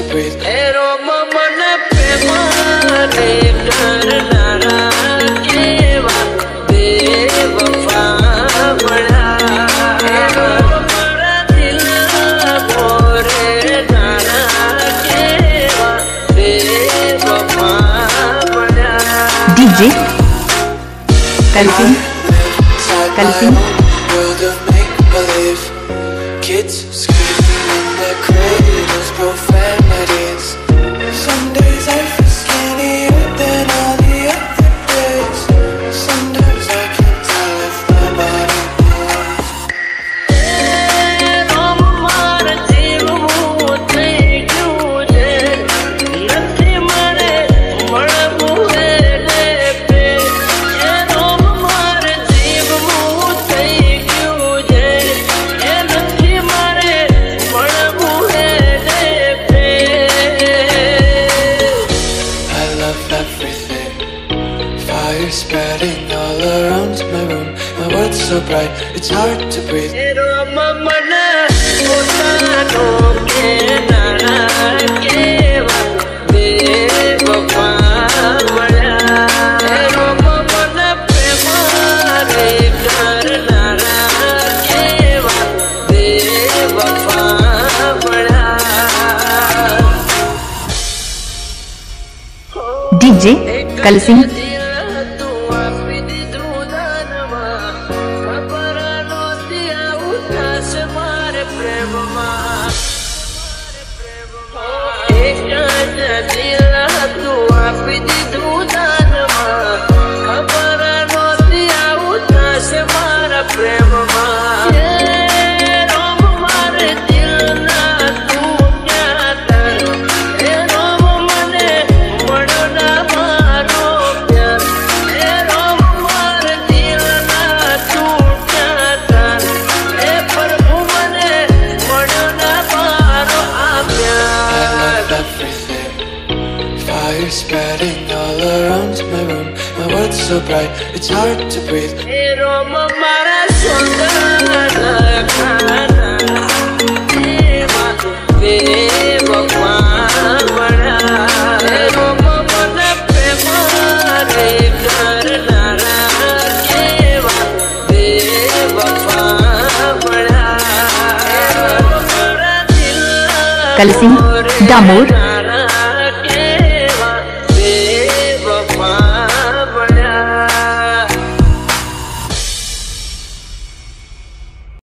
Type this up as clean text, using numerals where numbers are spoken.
breathe. DJ Kalpin. World of make-believe. Kids screaming in their cradles, profanities. Some days I feel skinnier than all the other days. Sometimes I can't tell if my body moves. Everything, fire spreading all around my room. My world's so bright, it's hard to breathe. DJ Kalpin. Fire spreading all around my room. My world's so bright, it's hard to breathe. Kalpin Damor.